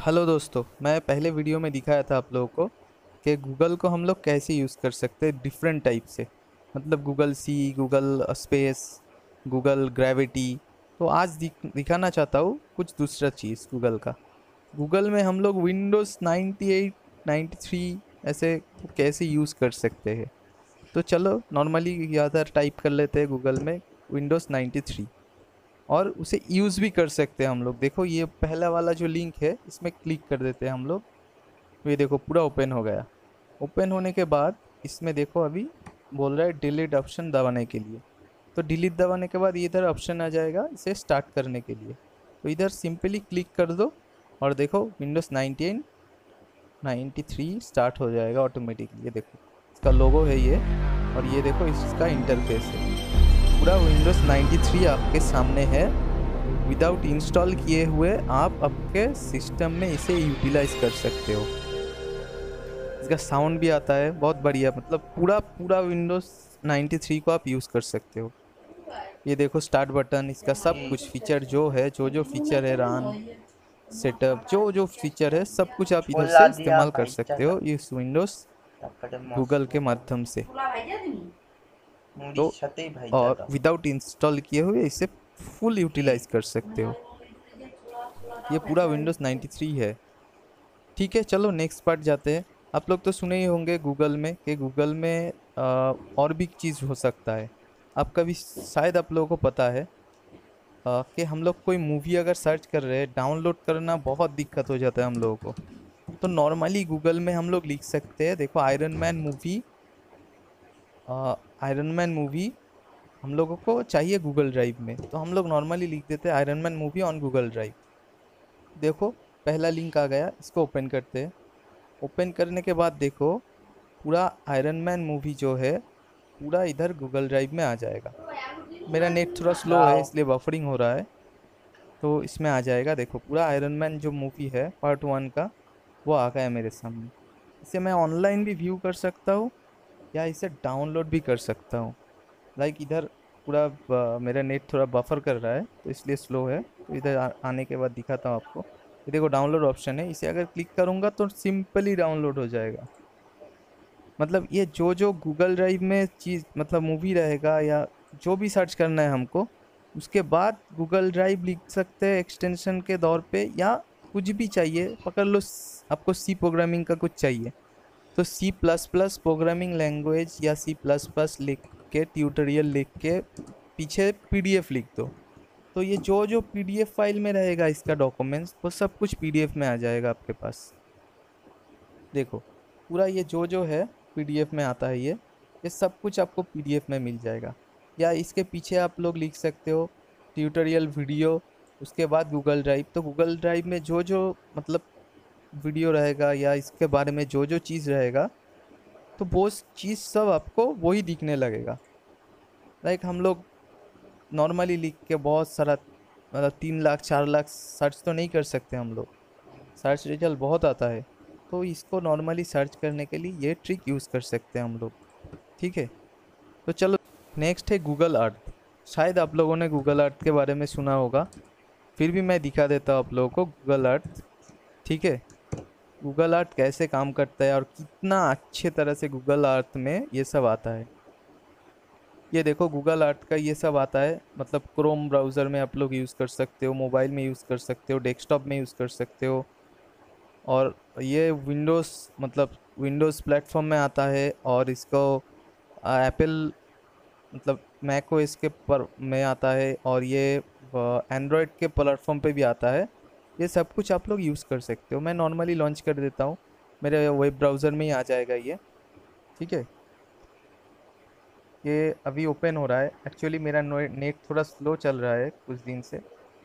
Hello दोस्तों, मैं पहले वीडियो में दिखाया था आप लोगों को कि गूगल को हम लोग कैसे यूज़ कर सकते हैं डिफरेंट टाइप से। मतलब Google sea, Google space, Google gravity. तो आज दिखाना चाहता हूँ कुछ दूसरा चीज़ गूगल का। गूगल में हम लोग विंडोज़ 98, 93 ऐसे कैसे यूज़ कर सकते हैं। तो चलो नॉर्मली ज़्यादा टाइप कर लेते हैं गूगल में विंडोज़ 93 और उसे यूज़ भी कर सकते हैं हम लोग। देखो ये पहला वाला जो लिंक है इसमें क्लिक कर देते हैं हम लोग। ये देखो पूरा ओपन हो गया। ओपन होने के बाद इसमें देखो अभी बोल रहा है डिलीट ऑप्शन दबाने के लिए। तो डिलीट दबाने के बाद इधर ऑप्शन आ जाएगा इसे स्टार्ट करने के लिए। तो इधर सिंपली क्लिक कर दो और देखो विंडोज़ 98 93 स्टार्ट हो जाएगा ऑटोमेटिकली। ये देखो इसका लोगो है ये, और ये देखो इसका इंटरफेस है। पूरा विंडोज़ 93 आपके सामने है। विदाउट इंस्टॉल किए हुए आप आपके सिस्टम में इसे यूटिलाइज कर सकते हो। इसका साउंड भी आता है बहुत बढ़िया। मतलब पूरा पूरा विंडोज़ 93 को आप यूज़ कर सकते हो। ये देखो स्टार्ट बटन, इसका सब कुछ फीचर जो है, जो फीचर है, रान सेटअप, जो फीचर है सब कुछ आप इधर बोला से दिया इस्तेमाल कर भाई सकते चाचा हो इस विंडोज़ তারপরে गूगल মশলা के माध्यम से। মুড়ির तो সাথেই ভাই और জাদা विदाउट इंस्टॉल किए हुए इसे फुल यूटिलाइज कर सकते हो। ये पूरा विंडोज़ 93 है। ठीक है, चलो नेक्स्ट पार्ट जाते हैं। आप लोग तो सुने ही होंगे गूगल में कि गूगल में और भी चीज़ हो सकता है। आपका भी शायद आप लोगों को पता है कि हम लोग कोई मूवी अगर सर्च कर रहे हैं, डाउनलोड करना बहुत दिक्कत हो जाता है हम लोगों को। तो नॉर्मली गूगल में हम लोग लिख सकते हैं, देखो आयरन मैन मूवी हम लोगों को चाहिए गूगल ड्राइव में, तो हम लोग नॉर्मली लिख देते हैं Iron Man movie on Google Drive. देखो पहला लिंक आ गया, इसको ओपन करते हैं। ओपन करने के बाद देखो पूरा आयरन मैन मूवी जो है पूरा इधर गूगल ड्राइव में आ जाएगा। मेरा नेट थोड़ा स्लो है দাও इसलिए बफरिंग हो रहा है। तो इसमें आ जाएगा, देखो पूरा आयरन मैन जो मूवी है पार्ट 1 का वो आ गया मेरे सामने। इसे मैं ऑनलाइन भी व्यू कर सकता हूँ या इसे डाउनलोड भी कर सकता हूँ। लाइक इधर पूरा मेरा नेट थोड़ा बफर कर रहा है तो इसलिए स्लो है। तो इधर आने के बाद दिखाता हूँ आपको। ये देखो डाउनलोड ऑप्शन है, इसे अगर क्लिक करूँगा तो सिंपली डाउनलोड हो जाएगा। मतलब ये जो जो गूगल ड्राइव में चीज़ मतलब मूवी रहेगा या जो भी सर्च करना है हमको, उसके बाद गूगल ड्राइव लिख सकते हैं एक्सटेंशन के दौर पे, या कुछ भी चाहिए पकड़ लो। आपको सी प्रोग्रामिंग का कुछ चाहिए तो C plus plus programming language या सी प्लस प्लस लिख के ट्यूटोरियल लिख के पीछे पीडीएफ लिख दो। तो ये जो जो पीडीएफ फाइल में रहेगा इसका डॉक्यूमेंट्स वो सब कुछ पीडीएफ में आ जाएगा आपके पास। देखो पूरा ये जो जो है पीडीएफ में आता है, ये सब कुछ आपको पीडीएफ में मिल जाएगा। या इसके पीछे आप लोग लिख सकते हो ट्यूटोरियल वीडियो, उसके बाद गूगल ड्राइव। तो गूगल ड्राइव में जो जो मतलब वीडियो रहेगा या इसके बारे में जो जो चीज़ रहेगा, तो वो चीज़ सब आपको वही दिखने लगेगा। लाइक हम लोग नॉर्मली लिख के बहुत सारा मतलब 3 लाख 4 लाख सर्च तो नहीं कर सकते हम लोग। सर्च रिजल्ट बहुत आता है। तो इसको नॉर्मली सर्च करने के लिए ये ट्रिक यूज़ कर सकते हैं हम लोग। ठीक है, तो चलो नेक्स्ट है गूगल अर्थ। शायद आप लोगों ने गूगल अर्थ के बारे में सुना होगा, फिर भी मैं दिखा देता हूँ आप लोगों को गूगल अर्थ। ठीक है, गूगल अर्थ कैसे काम करता है और कितना अच्छे तरह से गूगल अर्थ में ये सब आता है। ये देखो गूगल अर्थ का ये सब आता है। मतलब क्रोम ब्राउज़र में आप लोग यूज़ कर सकते हो, मोबाइल में यूज़ कर सकते हो, डेस्कटॉप में यूज़ कर सकते हो। और ये विंडोज़ मतलब विंडोज़ प्लेटफॉर्म में आता है, और इसको एप्पल मतलब मैक ओएस के पर में आता है, और ये एंड्रॉयड के प्लेटफॉर्म पे भी आता है। ये सब कुछ आप लोग यूज़ कर सकते हो। मैं नॉर्मली लॉन्च कर देता हूँ, मेरे वेब ब्राउज़र में ही आ जाएगा ये। ठीक है, ये अभी ओपन हो रहा है। एक्चुअली मेरा नेट थोड़ा स्लो चल रहा है कुछ दिन से।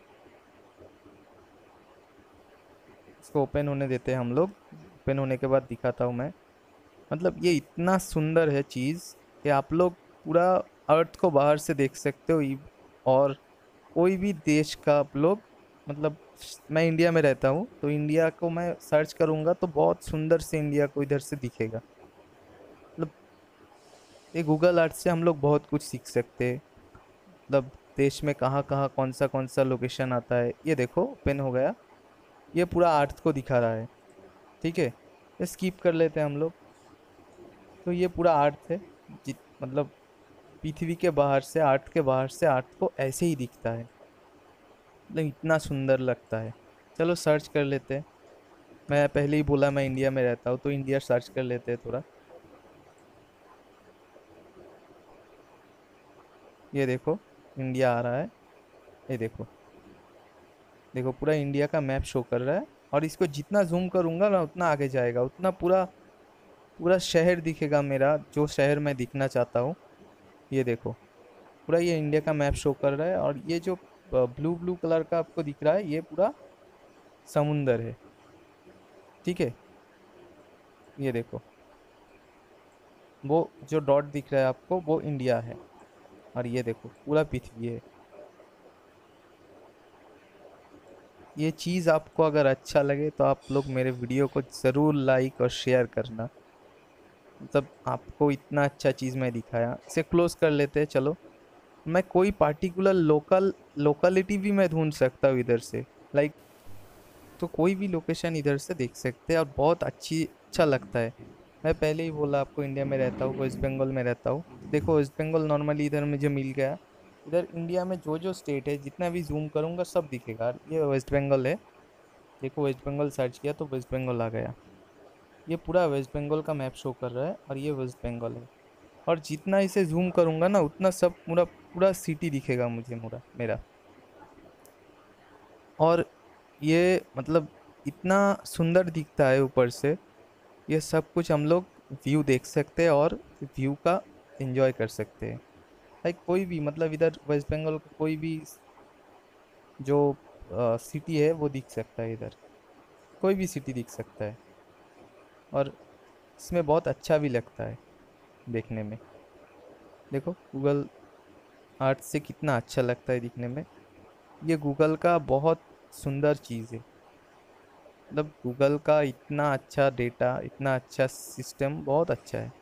इसको ओपन होने देते हैं हम लोग। ओपन होने के बाद दिखाता हूँ मैं। मतलब ये इतना सुंदर है चीज़ कि आप लोग पूरा अर्थ को बाहर से देख सकते हो। और कोई भी देश का आप लोग मतलब मैं इंडिया में रहता हूँ तो इंडिया को मैं सर्च करूँगा तो बहुत सुंदर से इंडिया को इधर से दिखेगा। मतलब ये गूगल अर्थ से हम लोग बहुत कुछ सीख सकते हैं। मतलब देश में कहाँ कहाँ कौन सा लोकेशन आता है। ये देखो ओपन हो गया। ये पूरा अर्थ को दिखा रहा है। ठीक है, ये स्किप कर लेते हैं हम लोग। तो ये पूरा अर्थ है, मतलब पृथ्वी के बाहर से, अर्थ के बाहर से अर्थ को ऐसे ही दिखता है, मतलब इतना सुंदर लगता है। चलो सर्च कर लेते हैं। मैं पहले ही बोला मैं इंडिया में रहता हूँ, तो इंडिया सर्च कर लेते हैं थोड़ा। ये देखो इंडिया आ रहा है, ये देखो, देखो पूरा इंडिया का मैप शो कर रहा है। और इसको जितना जूम करूंगा ना उतना आगे जाएगा, उतना पूरा पूरा शहर दिखेगा मेरा, जो शहर मैं दिखना चाहता हूँ। ये देखो पूरा ये इंडिया का मैप शो कर रहा है। और ये जो ब्लू ब्लू कलर का आपको दिख रहा है, ये पूरा समुंदर है। ठीक है, ये देखो वो जो डॉट दिख रहा है आपको, वो इंडिया है। और ये देखो पूरा पृथ्वी है। ये चीज़ आपको अगर अच्छा लगे तो आप लोग मेरे वीडियो को ज़रूर लाइक और शेयर करना। मतलब आपको इतना अच्छा चीज़ मैं दिखाया, इसे क्लोज कर लेते हैं। चलो, मैं कोई पार्टिकुलर लोकलिटी भी मैं ढूंढ सकता हूँ इधर से, लाइक, तो कोई भी लोकेशन इधर से देख सकते हैं और बहुत अच्छा लगता है। मैं पहले ही बोला आपको इंडिया में रहता हूँ, वेस्ट बंगाल में रहता हूँ। देखो वेस्ट बंगाल नॉर्मली इधर मुझे मिल गया। इधर इंडिया में जो जो स्टेट है, जितना भी जूम करूँगा सब दिखेगा। ये वेस्ट बंगाल है, देखो वेस्ट बंगाल सर्च किया तो वेस्ट बंगाल आ गया। ये पूरा वेस्ट बंगाल का मैप शो कर रहा है और ये वेस्ट बंगाल है। और जितना इसे जूम करूँगा ना उतना सब पूरा पूरा सिटी दिखेगा मुझे, पूरा मेरा। और ये मतलब इतना सुंदर दिखता है ऊपर से। ये सब कुछ हम लोग व्यू देख सकते हैं और व्यू का एंजॉय कर सकते हैं। लाइक कोई भी, मतलब इधर वेस्ट बंगाल का कोई भी जो सिटी है वो दिख सकता है इधर, कोई भी सिटी दिख सकता है। और इसमें बहुत अच्छा भी लगता है देखने में। देखो गूगल अर्थ से कितना अच्छा लगता है दिखने में। ये गूगल का बहुत सुंदर चीज़ है। मतलब गूगल का इतना अच्छा डेटा, इतना अच्छा सिस्टम, बहुत अच्छा है।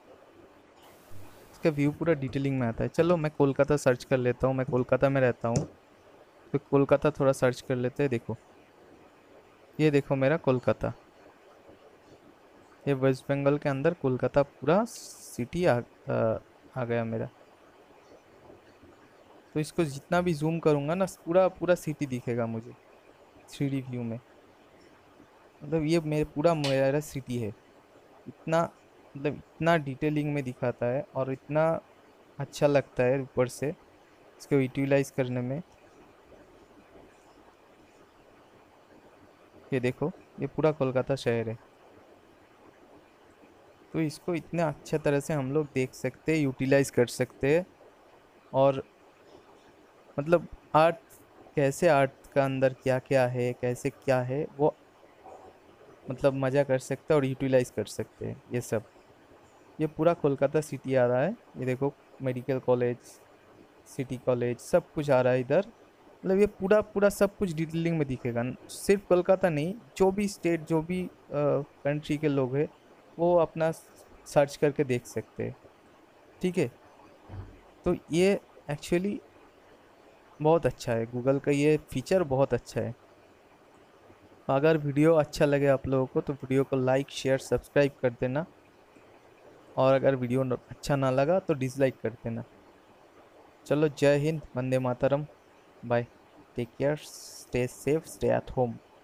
इसका व्यू पूरा डिटेलिंग में आता है। चलो मैं कोलकाता सर्च कर लेता हूँ, मैं कोलकाता में रहता हूँ, तो कोलकाता थोड़ा सर्च कर लेते हैं। देखो ये देखो मेरा कोलकाता, ये वेस्ट बंगाल के अंदर कोलकाता पूरा सिटी आ गया मेरा। तो इसको जितना भी जूम करूंगा ना पूरा पूरा सिटी दिखेगा मुझे 3D व्यू में। मतलब ये मेरे पूरा मेरा सिटी है। इतना, मतलब इतना डिटेलिंग में दिखाता है और इतना अच्छा लगता है ऊपर से इसको यूटिलाइज करने में। ये देखो ये पूरा कोलकाता शहर है। तो इसको इतने अच्छे तरह से हम लोग देख सकते हैं, यूटिलाइज कर सकते हैं। और मतलब आर्ट, कैसे आर्ट का अंदर क्या क्या है, कैसे क्या है वो, मतलब मज़ा कर सकते हैं और यूटिलाइज कर सकते हैं ये सब। ये पूरा कोलकाता सिटी आ रहा है। ये देखो मेडिकल कॉलेज, सिटी कॉलेज, सब कुछ आ रहा है इधर। मतलब ये पूरा पूरा सब कुछ डिटेलिंग में दिखेगा। सिर्फ कोलकाता नहीं, जो भी स्टेट, जो भी कंट्री के लोग हैं वो अपना सर्च करके देख सकते हैं। ठीक है, तो ये एक्चुअली बहुत अच्छा है, गूगल का ये फीचर बहुत अच्छा है। अगर वीडियो अच्छा लगे आप लोगों को तो वीडियो को लाइक शेयर सब्सक्राइब कर देना। और अगर वीडियो अच्छा ना लगा तो डिसलाइक कर देना। चलो, जय हिंद, वंदे मातरम, bye, take care, stay safe, stay at home.